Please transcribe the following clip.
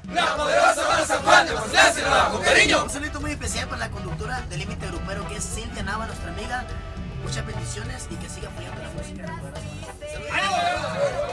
La poderosa banda San Juan de Mazatlán se graba con cariño. Un saludito muy especial para la conductora del Límite Grupero, que es Cintia Nava, nuestra amiga. Muchas bendiciones y que siga apoyando la música de la poderosa banda. ¡Saludos!